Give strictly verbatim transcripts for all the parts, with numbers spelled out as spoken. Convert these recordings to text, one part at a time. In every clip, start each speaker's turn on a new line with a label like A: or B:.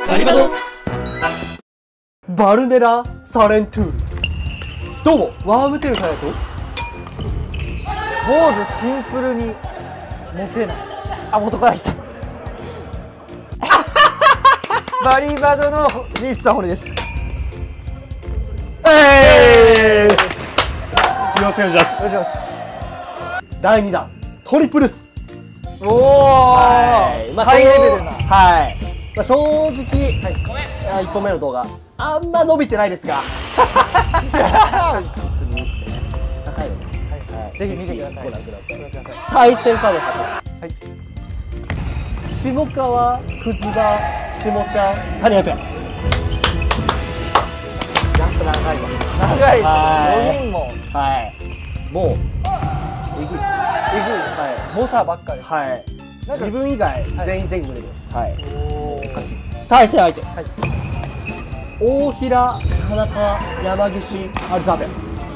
A: バリバドバルネラ・サレントゥール。どうもワームテールカヤと
B: 坊主シンプルにモテない。あ、元からしたバリバドのリスさんホリです。
A: えー、よろしくお願いします。
B: お願いします。
A: だいにだんトリプルス。
B: おお、
A: はい、まあ、
B: ハイレベルな。
A: はい、まあ、正直、はい、いっぽんめの動画あんま伸びてないですが本当に高いので、はいはい、
B: ぜひ見てください。
A: ご覧ください。
B: ご覧ください。
A: 対戦カード発表します。
B: はい。
A: 下川、くずば、下ちゃん、谷谷ペア。やっぱ長いわ。
B: 長いです。
A: はい
B: よにんも
A: はいもうえぐいっす。
B: えぐい。
A: はい
B: 猛者ばっかり。
A: はい、自分以外全員全部でです。はい、
B: おお。
A: おかしいです。対戦相手、
B: はい。
A: 大平、田中、山岸、アルザーベン。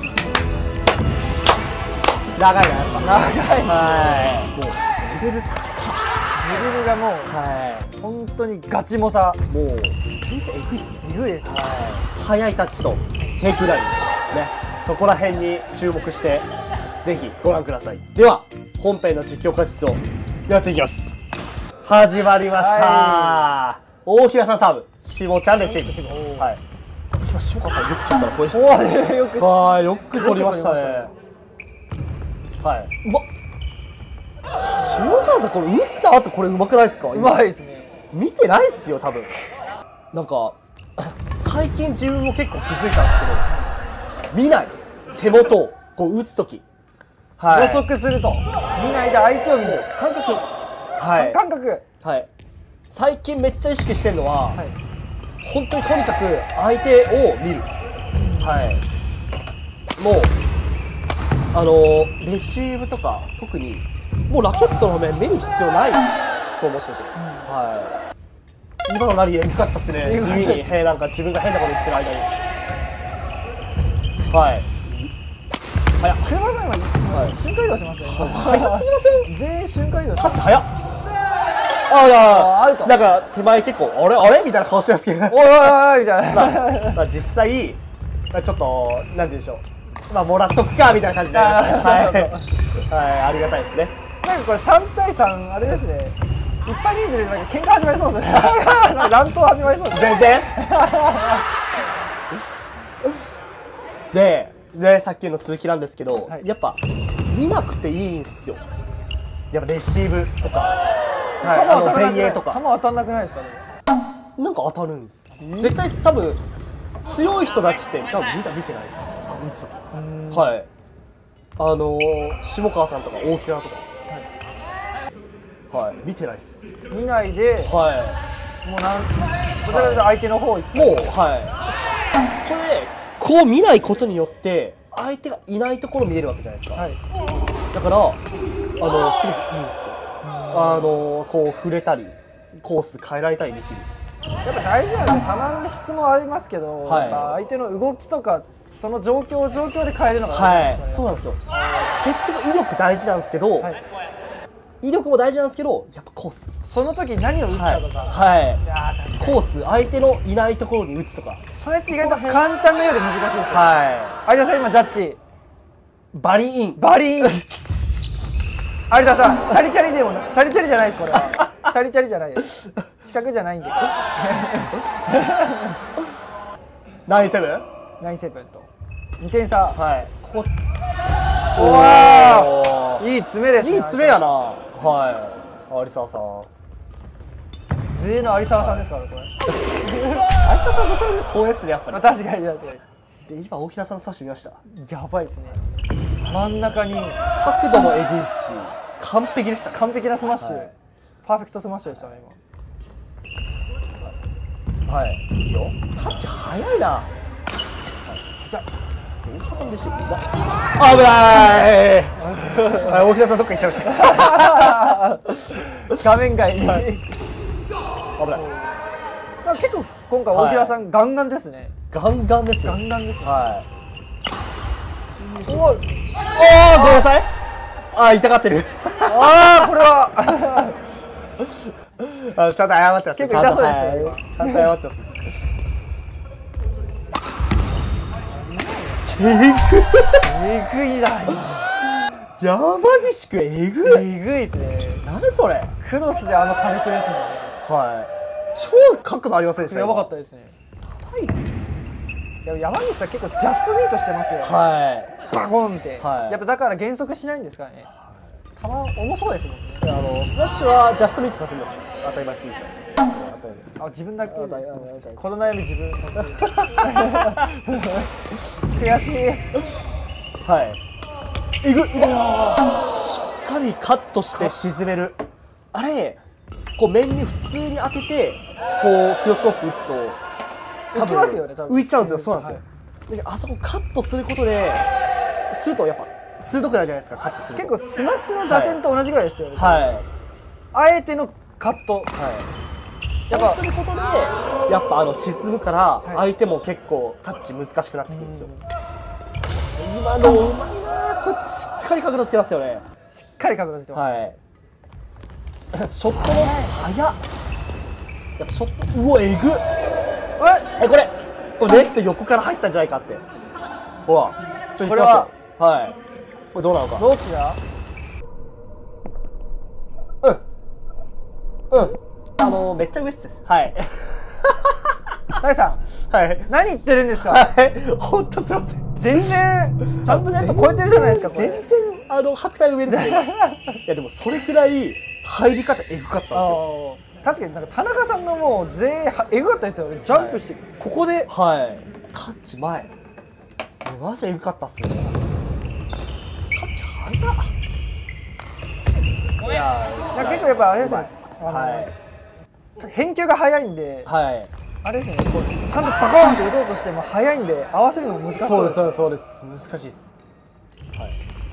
A: 長いな、やっぱ
B: 長い。
A: はい、もうレベル高
B: レベルがもう
A: は
B: 本当にガチ猛者。
A: い、もう全然えぐいっすね。
B: えぐいですね。
A: はい、速いタッチとテイクラリーね、そこら辺に注目してぜひご覧ください。では本編の実況解説をやっていきます。始まりました、はい、大平さんサーブ、下ちゃんレシーブ。はい、今下川さんよく取ったらこれ。
B: おお、よく
A: はいよく取りましたね。はい、うまっ。下川さんこれ打った後これうまくないですか？
B: うまいですね。
A: 見てないっすよ多分。なんか最近自分も結構気づいたんですけど、見ない手元をこう打つ時、はい、
B: 予測すると見ないで相手を見る
A: 感覚、はい、
B: 感覚、
A: はい、最近めっちゃ意識してるのは、はい、本当にとにかく相手を見る、はい、もうあのレシーブとか特にもうラケットの面見る必要ないと思ってて、うん、はい、今のラリーエグかったっすね。地味にへなんか自分が変なこと言ってる間に、はい、早っ。
B: 車さん今瞬間移動しますね。
A: 早すぎません？
B: 全員瞬間移動。
A: タッチ早っ。ああ、アウト。なんか手前結構あれあれみたいな顔してますけど、おい
B: おいおいみたいな。
A: まあ、まあ実際ちょっとなんて言うんでしょう、まあもらっとくかみたいな感じになりましたね。はい、はい、ありがたいですね。
B: なんかこれさんたいさんあれですね。いっぱい人数でなんか喧嘩始まりそうですね。乱闘始まりそうです。
A: 全然。で、でさっきの鈴木なんですけど、はい、やっぱ見なくていいんすよ。やっぱレシーブとか、はい、あの前衛とか。
B: 球当たんなくないですかね。
A: なんか当たるんです。絶対多分強い人たちって多分見た見てないですよ。多分打つ時。はい。あのー、下川さんとか大平とか。はい、見てないです。
B: 見ないで、はい、もうなんこちらで相手の方行って、
A: もうはいこれでこう見ないことによって相手がいないところ見えるわけじゃないですか、はい、だからあのすごくいいんですよ。あのこう触れたりコース変えられたりできる。
B: やっぱ大事なので、球の質もありますけど、はい、相手の動きとかその状況状況で変えるのが大事なんですかね。はい、そうなんですよ。
A: 結局威力大事なんですけど、はい、威力も大事なんですけど、やっぱコース、
B: その時何を打つかとか、
A: はい、はい、いやコース、相手のいないところに打つとか、
B: それ意外と簡単なようで難しいですよ。はい、有田さん今ジャッジ
A: バリイン
B: バリイン有田さんチャリチャリでもチャリチャリじゃないです。これはチャリチャリじゃないです。四角じゃないんで
A: ナインセブン
B: ナインセブンとにてん差。はい、ここおお、いい詰めですね。
A: いい詰めやな。はい、有沢さん、
B: 随の有沢さんですからこれ。
A: 有沢さんめちゃめちゃ光栄ですね、やっぱり。
B: 確かに確かに。
A: で今大平さんのスマッシュ見ました。
B: やばいですね。真ん中に
A: 角度もえぐいし完璧でした、ね、
B: 完璧なスマッシュ、はい、パーフェクトスマッシュでしたね
A: 今。はい、いいよ。タッチ早いな。はい、いや大平さんでしょ。危ない。大平さんどっか行っちゃいました。
B: 画面外に、はい、
A: 危ない。
B: 結構今回大平さん、はい、ガンガンですね。
A: ガンガンですよ。
B: ガンガンですね。
A: はい。おお、おお、ごめんなさい。ああ、痛がってる。
B: ああ、これは
A: あのちゃんと謝ってます。
B: 結構痛そうでしたよ、
A: 今。ちゃんと謝ってます。えぐ
B: えぐいな。
A: 山岸くんえぐい。
B: えぐいですね。
A: 何それ。
B: クロスであの火力ですもんね。
A: はい。超角度ありませんでした。
B: やばかったですね。
A: はい。
B: いや山岸さん結構ジャストミートしてますよ。
A: はい。
B: バコンって。
A: はい。
B: やっぱだから減速しないんですかね。球重そうですもんね。
A: あのスラッシュはジャストミートさせるんですよ。当たり前すぎですよ。
B: あ、自分だけ。この
A: の
B: 悩み自分。悔しい。
A: はい。えぐっ。しっかりカットして沈める。あれこう面に普通に当ててこうクロスオップ打つと
B: 浮きますよね。多分
A: 浮いちゃうんですよ。そうなんですよ。であそこカットすることでするとやっぱ鋭くなるじゃないですか。カットすると
B: 結構スマッシュの打点と同じぐらいですよね。
A: はい。
B: あえてのカット。はい。
A: そうすることでやっぱあの沈むから相手も結構タッチ難しくなってくるんですよ。今のうまいな。これしっかり角度つけますよね。
B: しっかり角度つけます。
A: はい。ショットの速っ。やっぱショットうおえぐっ。えこれこれネット横から入ったんじゃないかって。ほらちょっと言ってますよ。はい。これどうなのか。
B: どっちだ。
A: うんうん。あのー、めっちゃ上っす。はい。
B: 大さん、はい、何言ってるんですか。はい、
A: 本当すみません。
B: 全然ちゃんとネット超えてるじゃないですか。これ
A: 全然あのはった上ですよ。いやでもそれくらい入り方エグかったんですよ。
B: 確かになんか田中さんのもう全員エグかったですよね。ジャンプして、はい、ここで、
A: はい、タッチ前マジエグかったっすよ。タッチ早っ。
B: いや結構やっぱあれですね。はい。返球が早いんで、はい、あれですね、こうちゃんとバコーンって打とうとしても早いんで合わせるの難しそうです。
A: そうですそうです難しいです。はい。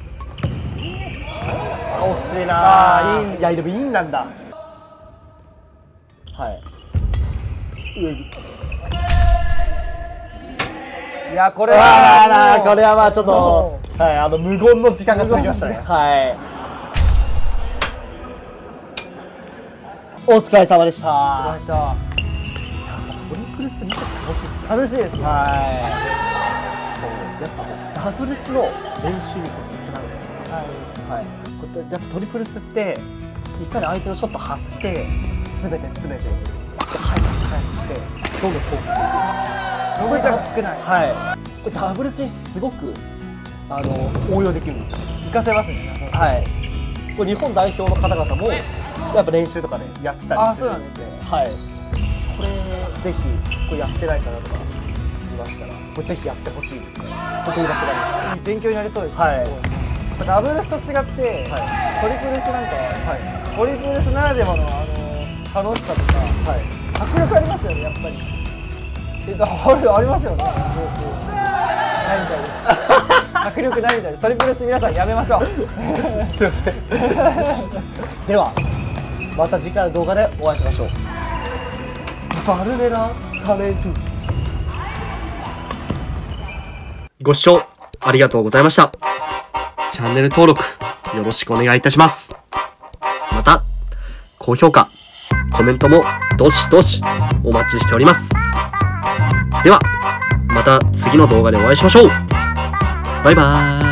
A: 惜しいなあ。いい。いやでもいいんなんだ。はい。
B: いやこれは
A: これはまあちょっとはいあの無言の時間が続きましたね。はい。お疲れ様でした。
B: お疲れ様でした。
A: トリプルス見てて楽しいです。
B: 楽しいです。
A: はい。しかもやっぱダブルスの練習にめっちゃなるんですよ。はいはい。こうやっぱトリプルスっていかに相手のショット張って詰めて詰めてでハイタッチ早くしてどんどん攻撃していく。
B: ロブタが少ない。
A: はい。これダブルスにすごくあの応用できるんですよ。
B: 活かせますね。
A: はい。これ日本代表の方々もやっぱ練習とかでやってたりするんで、はい。これぜひこれやってないかなとか見ましたら、これぜひやってほしいですね。本当に楽なんです。
B: 勉強になりそうです。
A: はい。
B: ダブルスと違って、はい、トリプルスなんか、はい、トリプルスならではのあの楽しさとか、はい、迫力ありますよねやっぱり。えあるありますよね。ないみたいです。迫力ないみたいです。トリプルス皆さんやめましょう。
A: すいません。では。また次回の動画でお会いしましょう。バルネラ・サレートゥ。ご視聴ありがとうございました。チャンネル登録よろしくお願いいたします。また、高評価、コメントもどしどしお待ちしております。では、また次の動画でお会いしましょう。バイバーイ。